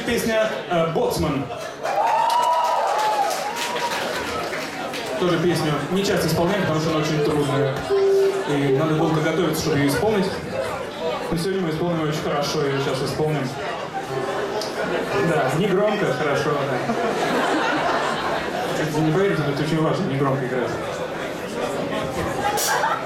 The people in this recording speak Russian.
песня «Боцман». Тоже песню не часто исполняем, потому что она очень трудная. И надо долго готовиться, чтобы ее исполнить. Но сегодня мы исполним ее очень хорошо, ее сейчас исполним. Да, не громко, хорошо, да. Если не поверите, но это очень важно, не громко играть.